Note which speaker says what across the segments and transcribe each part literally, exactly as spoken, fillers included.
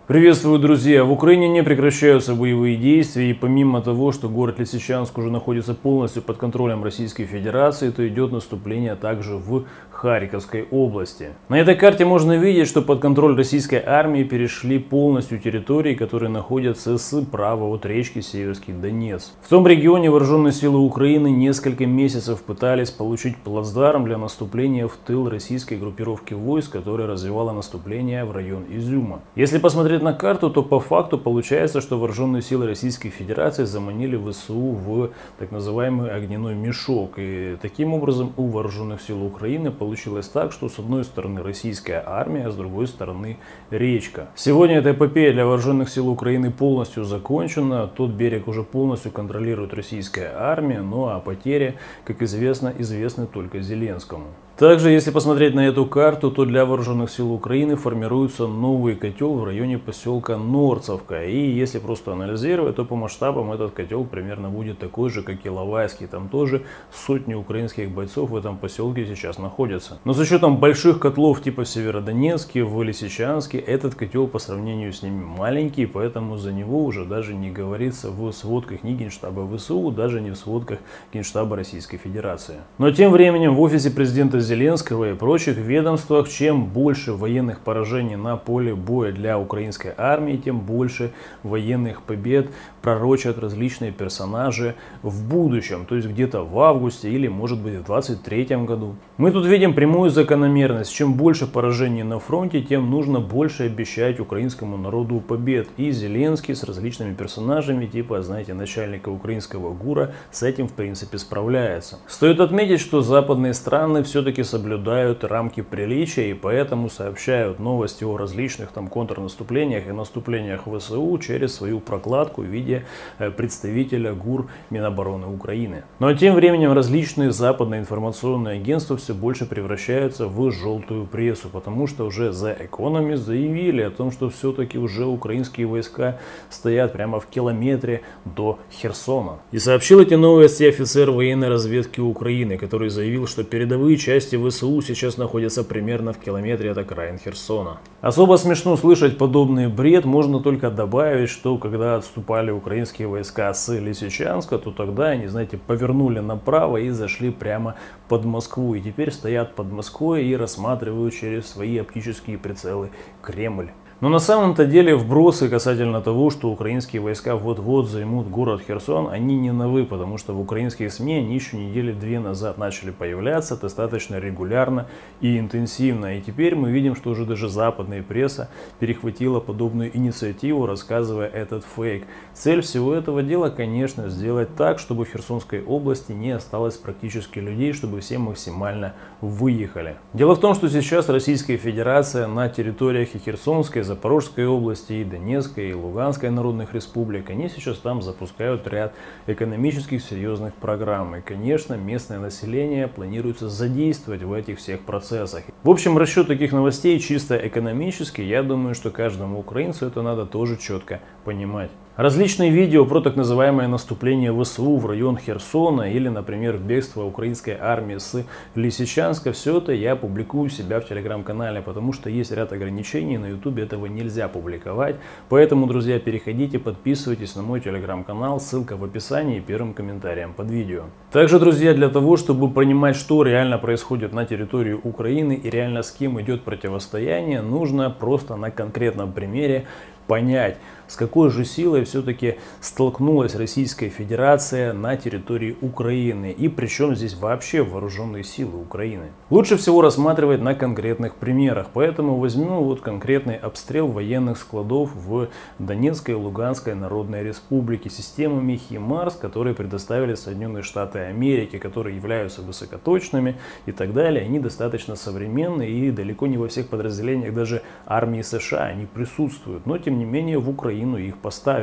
Speaker 1: Приветствую, друзья! В Украине не прекращаются боевые действия, и помимо того, что город Лисичанск уже находится полностью под контролем Российской Федерации, то идет наступление также в Харьковской области. На этой карте можно видеть, что под контроль российской армии перешли полностью территории, которые находятся справа от речки Северский Донец. В том регионе вооруженные силы Украины несколько месяцев пытались получить плацдарм для наступления в тыл российской группировки войск, которая развивала наступление в район Изюма. Если посмотреть на карту, то по факту получается, что вооруженные силы Российской Федерации заманили ВСУ в так называемый огненной мешок. И таким образом у вооруженных сил Украины получилось так, что с одной стороны российская армия, а с другой стороны речка. Сегодня эта эпопея для вооруженных сил Украины полностью закончена. Тот берег уже полностью контролирует российская армия, ну а потери, как известно, известны только Зеленскому. Также, если посмотреть на эту карту, то для вооруженных сил Украины формируется новый котел в районе поселка Норцовка. И если просто анализировать, то по масштабам этот котел примерно будет такой же, как Иловайский. Там тоже сотни украинских бойцов в этом поселке сейчас находятся. Но с учетом больших котлов типа в Северодонецке, в Лисичанске, этот котел по сравнению с ними маленький, поэтому за него уже даже не говорится в сводках ни Генштаба ВСУ, даже не в сводках Генштаба Российской Федерации. Но тем временем в офисе президента Зеленского и прочих ведомствах, чем больше военных поражений на поле боя для украинской армии, тем больше военных побед пророчат различные персонажи в будущем, то есть где-то в августе или может быть в двадцать третьем году. Мы тут видим прямую закономерность. Чем больше поражений на фронте, тем нужно больше обещать украинскому народу побед. И Зеленский с различными персонажами, типа, знаете, начальника украинского ГУРа, с этим в принципе справляется. Стоит отметить, что западные страны все-таки соблюдают рамки приличия и поэтому сообщают новости о различных там контрнаступлениях и наступлениях ВСУ через свою прокладку в виде представителя ГУР Минобороны Украины. Но тем временем различные западные информационные агентства все больше превращаются в желтую прессу, потому что уже The Economist заявили о том, что все-таки уже украинские войска стоят прямо в километре до Херсона. И сообщил эти новости офицер военной разведки Украины, который заявил, что передовые части ВСУ сейчас находятся примерно в километре от окраин Херсона. Особо смешно слышать подобный бред, можно только добавить, что когда отступали украинские войска с Лисичанска, то тогда они, знаете, повернули направо и зашли прямо под Москву. И теперь стоят под Москвой и рассматривают через свои оптические прицелы Кремль. Но на самом-то деле вбросы касательно того, что украинские войска вот-вот займут город Херсон, они не новы, потому что в украинских СМИ они еще недели две назад начали появляться достаточно регулярно и интенсивно. И теперь мы видим, что уже даже западная пресса перехватила подобную инициативу, рассказывая этот фейк. Цель всего этого дела, конечно, сделать так, чтобы в Херсонской области не осталось практически людей, чтобы все максимально выехали. Дело в том, что сейчас Российская Федерация на территориях и Херсонской, Запорожской области, и Донецкой, и Луганской народных республик, они сейчас там запускают ряд экономических серьезных программ. И, конечно, местное население планируется задействовать в этих всех процессах. В общем, расчет таких новостей чисто экономический. Я думаю, что каждому украинцу это надо тоже четко понимать. Различные видео про так называемое наступление ВСУ в район Херсона или, например, бегство украинской армии с Лисичанска, все это я публикую у себя в телеграм-канале, потому что есть ряд ограничений, на ютубе этого нельзя публиковать. Поэтому, друзья, переходите, подписывайтесь на мой телеграм-канал, ссылка в описании и первым комментарием под видео. Также, друзья, для того, чтобы понимать, что реально происходит на территории Украины и реально с кем идет противостояние, нужно просто на конкретном примере понять, с какой же силой все-таки столкнулась Российская Федерация на территории Украины и причем здесь вообще вооруженные силы Украины. Лучше всего рассматривать на конкретных примерах, поэтому возьму вот конкретный обстрел военных складов в Донецкой и Луганской Народной Республике системами ХИМАРС, которые предоставили Соединенные Штаты Америки, которые являются высокоточными и так далее. Они достаточно современные и далеко не во всех подразделениях даже армии США они присутствуют, но тем не менее в Украину их поставили.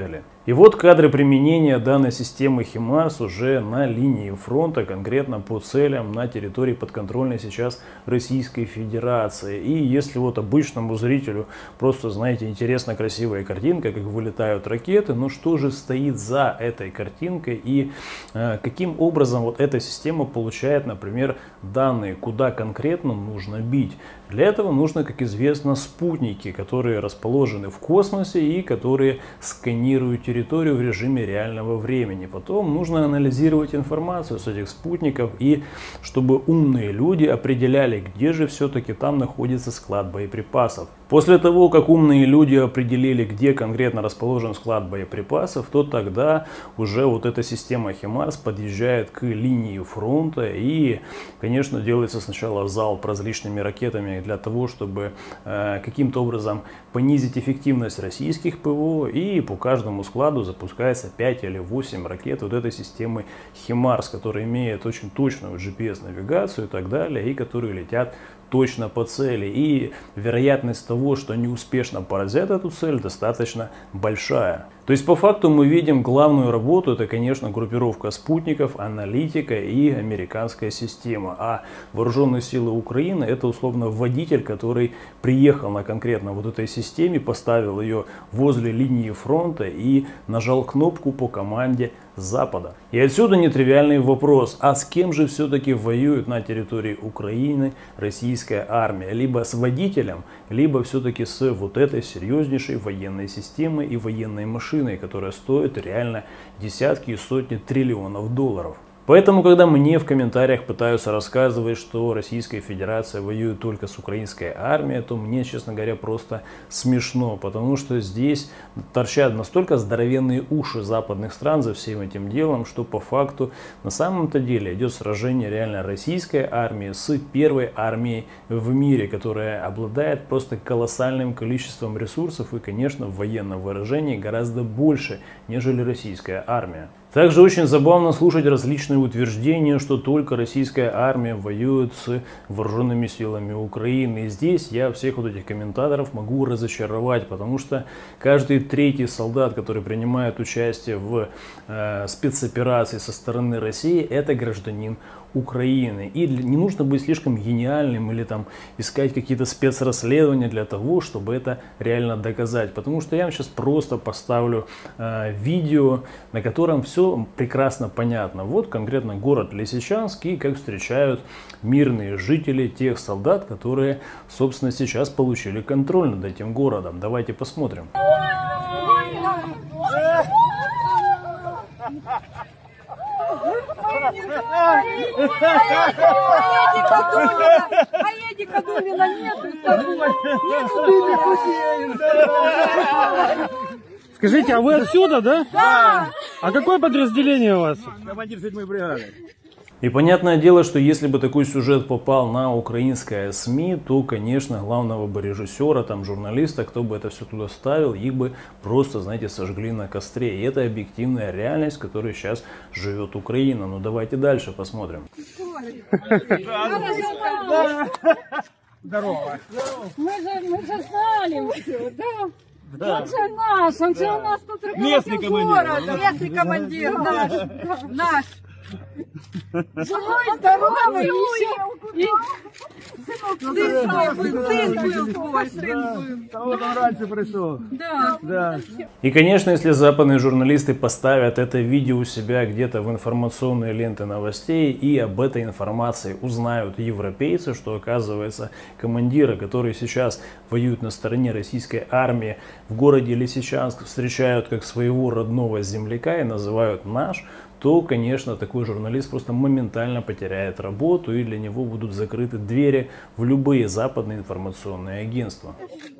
Speaker 1: И вот кадры применения данной системы химарс уже на линии фронта, конкретно по целям на территории подконтрольной сейчас Российской Федерации. И если вот обычному зрителю просто, знаете, интересна красивая картинка, как вылетают ракеты, ну что же стоит за этой картинкой и э, каким образом вот эта система получает, например, данные, куда конкретно нужно бить. Для этого нужно, как известно, спутники, которые расположены в космосе и которые сканируют территорию в режиме реального времени. Потом нужно анализировать информацию с этих спутников, и чтобы умные люди определяли, где же все-таки там находится склад боеприпасов. После того, как умные люди определили, где конкретно расположен склад боеприпасов, то тогда уже вот эта система химарс подъезжает к линии фронта и, конечно, делается сначала залп различными ракетами для того, чтобы э, каким-то образом понизить эффективность российских ПВО, и по каждому складу запускается пять или восемь ракет вот этой системы химарс, которая имеет очень точную джи пи эс-навигацию и так далее, и которые летят точно по цели. И вероятность того, что они успешно поразят эту цель, достаточно большая. То есть по факту мы видим главную работу, это, конечно, группировка спутников, аналитика и американская система. А вооруженные силы Украины — это условно водитель, который приехал на конкретно вот этой системе, поставил ее возле линии фронта и нажал кнопку по команде Запада. И отсюда нетривиальный вопрос: а с кем же все-таки воюет на территории Украины российская армия? Либо с водителем, либо все-таки с вот этой серьезнейшей военной системой и военной машиной, которая стоит реально десятки и сотни триллионов долларов. Поэтому, когда мне в комментариях пытаются рассказывать, что Российская Федерация воюет только с украинской армией, то мне, честно говоря, просто смешно, потому что здесь торчат настолько здоровенные уши западных стран за всем этим делом, что по факту на самом-то деле идет сражение реально российской армии с первой армией в мире, которая обладает просто колоссальным количеством ресурсов и, конечно, в военном выражении гораздо больше, нежели российская армия. Также очень забавно слушать различные утверждения, что только российская армия воюет с вооруженными силами Украины. И здесь я всех вот этих комментаторов могу разочаровать, потому что каждый третий солдат, который принимает участие в э, спецоперации со стороны России, это гражданин Украины. И не нужно быть слишком гениальным или там искать какие-то спецрасследования для того, чтобы это реально доказать. Потому что я вам сейчас просто поставлю э, видео, на котором все прекрасно понятно. Вот конкретно город Лисичанск и как встречают мирные жители тех солдат, которые, собственно, сейчас получили контроль над этим городом. Давайте посмотрим.
Speaker 2: А Эдика Думина нету с тобой.
Speaker 3: Скажите, а вы отсюда, да?
Speaker 2: Да.
Speaker 3: А какое подразделение у вас?
Speaker 4: Командир седьмой бригады.
Speaker 1: И понятное дело, что если бы такой сюжет попал на украинское СМИ, то, конечно, главного бы режиссера, там, журналиста, кто бы это все туда ставил, их бы просто, знаете, сожгли на костре. И это объективная реальность, в которой сейчас живет Украина. Ну давайте дальше посмотрим.
Speaker 4: Здорово.
Speaker 2: Мы же, мы же знали все, да? Да. Он же наш, он же у нас тут
Speaker 4: Местный командир.
Speaker 2: Местный командир наш. Наш. Живой, здоровый, еще. Сын твой был, сын был твой, сын был.
Speaker 4: Вот он раньше пришел.
Speaker 2: Да.
Speaker 4: Да.
Speaker 1: И, конечно, если западные журналисты поставят это видео у себя где-то в информационные ленты новостей и об этой информации узнают европейцы, что, оказывается, командиры, которые сейчас воюют на стороне российской армии, в городе Лисичанск встречают как своего родного земляка и называют «наш», то, конечно, такой журналист просто моментально потеряет работу, и для него будут закрыты двери в любые западные информационные агентства.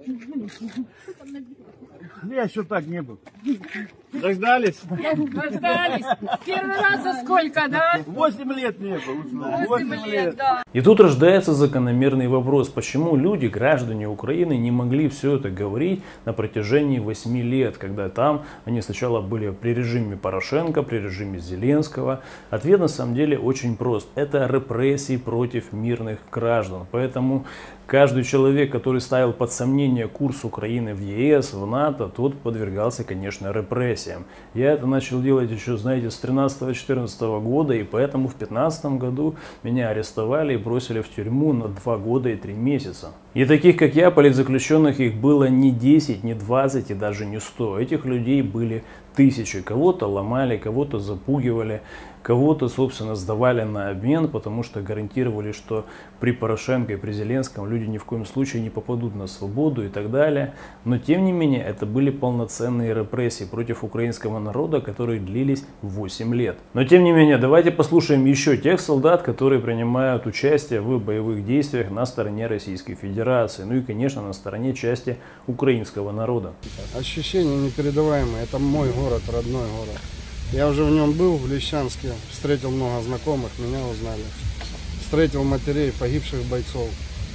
Speaker 4: Я еще так не был. Дождались?
Speaker 2: Дождались. Первый раз за сколько, да?
Speaker 4: Восемь лет не был.
Speaker 2: Восемь лет, да.
Speaker 1: И тут рождается закономерный вопрос, почему люди, граждане Украины, не могли все это говорить на протяжении восьми лет, когда там они сначала были при режиме Порошенко, при режиме Зеленского. Ответ на самом деле очень прост. Это репрессии против мирных граждан. Поэтому каждый человек, который ставил под сомнение курс Украины в ЕС, в НАТО, тот подвергался, конечно, репрессиям. репрессиям. Я это начал делать еще, знаете, с тринадцатого-четырнадцатого года, и поэтому в пятнадцатом году меня арестовали и бросили в тюрьму на два года и три месяца. И таких, как я, политзаключенных, их было не десять, не двадцать и даже не сто. Этих людей были тысячи. Кого-то ломали, кого-то запугивали, кого-то, собственно, сдавали на обмен, потому что гарантировали, что при Порошенко и при Зеленском люди ни в коем случае не попадут на свободу и так далее. Но, тем не менее, это были полноценные репрессии против украинского народа, которые длились восемь лет. Но, тем не менее, давайте послушаем еще тех солдат, которые принимают участие в боевых действиях на стороне Российской Федерации. Ну и, конечно, на стороне части украинского народа.
Speaker 5: Ощущения непередаваемые. Это мой город, родной город. Я уже в нем был, в Лещанске, встретил много знакомых, меня узнали. Встретил матерей погибших бойцов.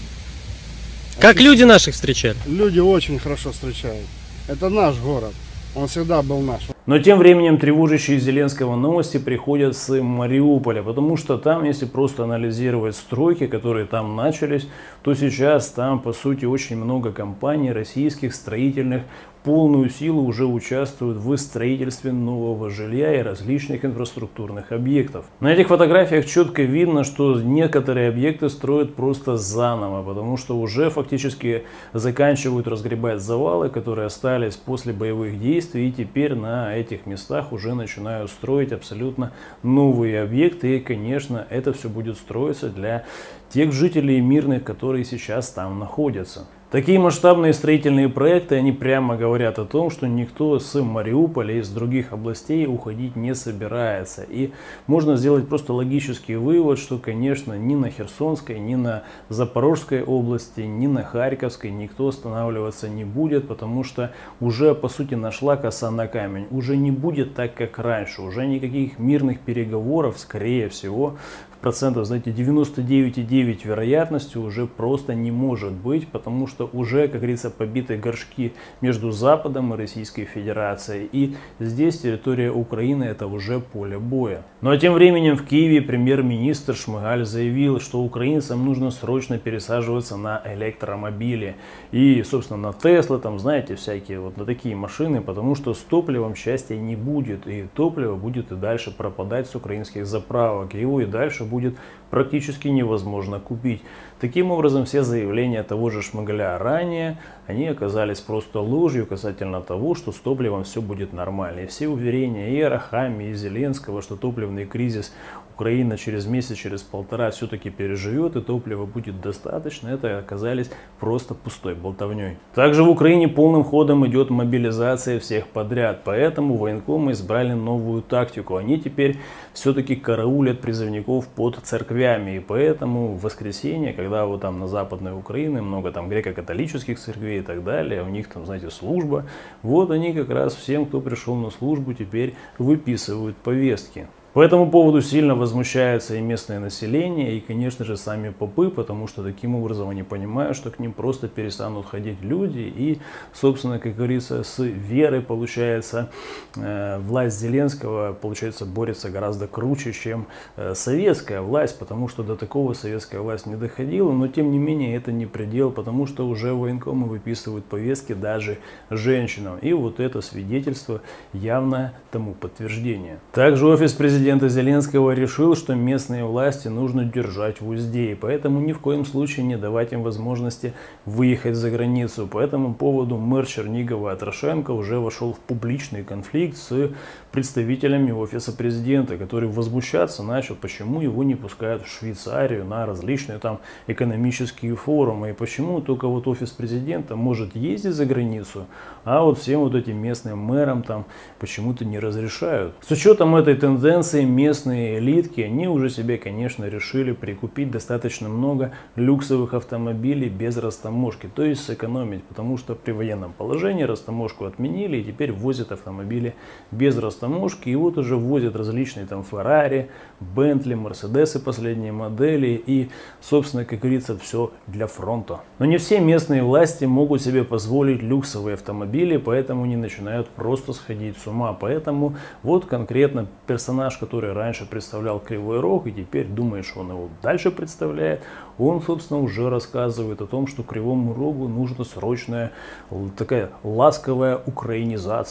Speaker 3: Как Ощущ... люди наших встречали?
Speaker 5: Люди очень хорошо встречают. Это наш город, он всегда был наш.
Speaker 1: Но тем временем тревожащие Зеленского новости приходят с Мариуполя, потому что там, если просто анализировать стройки, которые там начались, то сейчас там, по сути, очень много компаний российских, строительных, полную силу уже участвуют в строительстве нового жилья и различных инфраструктурных объектов. На этих фотографиях четко видно, что некоторые объекты строят просто заново, потому что уже фактически заканчивают разгребать завалы, которые остались после боевых действий, и теперь на этих местах уже начинают строить абсолютно новые объекты, и, конечно, это все будет строиться для тех жителей мирных, которые сейчас там находятся. Такие масштабные строительные проекты, они прямо говорят о том, что никто с Мариуполя и из других областей уходить не собирается. И можно сделать просто логический вывод, что, конечно, ни на Херсонской, ни на Запорожской области, ни на Харьковской никто останавливаться не будет, потому что уже, по сути, нашла коса на камень. Уже не будет так, как раньше. Уже никаких мирных переговоров, скорее всего, процентов, знаете, девяносто девять и девять процентов вероятностью уже просто не может быть, потому что уже, как говорится, побиты горшки между Западом и Российской Федерацией. И здесь территория Украины — это уже поле боя. Ну а тем временем в Киеве премьер-министр Шмыгаль заявил, что украинцам нужно срочно пересаживаться на электромобили. И, собственно, на Тесла, там, знаете, всякие вот на такие машины, потому что с топливом счастья не будет. И топливо будет и дальше пропадать с украинских заправок. Его и дальше будет практически невозможно купить. Таким образом, все заявления того же Шмыгаля ранее, они оказались просто ложью касательно того, что с топливом все будет нормально. И все уверения и Арахамии, и Зеленского, что топливный кризис Украина через месяц, через полтора все-таки переживет и топлива будет достаточно, это оказались просто пустой болтовней. Также в Украине полным ходом идет мобилизация всех подряд, поэтому военкомы избрали новую тактику. Они теперь все-таки караулят призывников под церквями, и поэтому в воскресенье, когда вот там на Западной Украине много там греко-католических церквей и так далее, у них там, знаете, служба, вот они как раз всем, кто пришел на службу, теперь выписывают повестки. По этому поводу сильно возмущается и местное население, и, конечно же, сами попы, потому что таким образом они понимают, что к ним просто перестанут ходить люди, и, собственно, как говорится, с верой, получается, э, власть Зеленского, получается, борется гораздо круче, чем э, советская власть, потому что до такого советская власть не доходила, но, тем не менее, это не предел, потому что уже военкомы выписывают повестки даже женщинам, и вот это свидетельство явно тому подтверждение. Также офис президента Президента Зеленского решил, что местные власти нужно держать в узде, и поэтому ни в коем случае не давать им возможности выехать за границу. По этому поводу мэр Чернигова Атрошенко уже вошел в публичный конфликт с представителями офиса президента, который возмущаться начал, почему его не пускают в Швейцарию на различные там экономические форумы, и почему только вот офис президента может ездить за границу, а вот всем вот этим местным мэрам там почему-то не разрешают. С учетом этой тенденции местные элитки, они уже себе, конечно, решили прикупить достаточно много люксовых автомобилей без растаможки, то есть сэкономить, потому что при военном положении растаможку отменили и теперь возят автомобили без растаможки, и вот уже возят различные там Феррари, Бентли, Мерседесы последние модели и, собственно, как говорится, все для фронта. Но не все местные власти могут себе позволить люксовые автомобили, поэтому они начинают просто сходить с ума, поэтому вот конкретно персонаж, который раньше представлял Кривой Рог и теперь думает, что он его дальше представляет, он, собственно, уже рассказывает о том, что Кривому Рогу нужна срочная такая ласковая украинизация.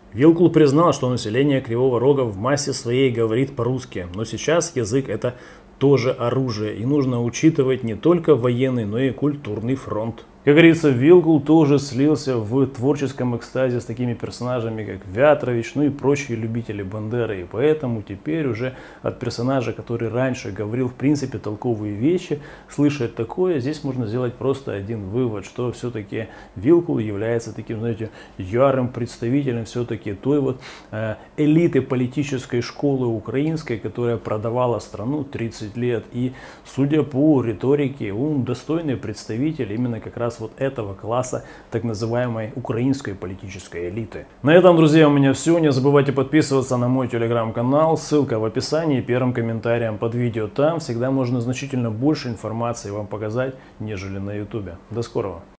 Speaker 1: Вилкул признал, что население Кривого Рога в массе своей говорит по-русски, но сейчас язык это тоже оружие, и нужно учитывать не только военный, но и культурный фронт. Как говорится, Вилкул тоже слился в творческом экстазе с такими персонажами, как Вятрович, ну и прочие любители Бандеры. И поэтому теперь уже от персонажа, который раньше говорил в принципе толковые вещи, слышать такое, здесь можно сделать просто один вывод, что все-таки Вилкул является таким, знаете, ярым представителем все-таки той вот э, элиты политической школы украинской, которая продавала страну тридцать лет. И судя по риторике, он достойный представитель именно как раз вот этого класса так называемой украинской политической элиты. На этом, друзья, у меня все. Не забывайте подписываться на мой телеграм-канал. Ссылка в описании, первым комментарием под видео. Там всегда можно значительно больше информации вам показать, нежели на ютубе. До скорого.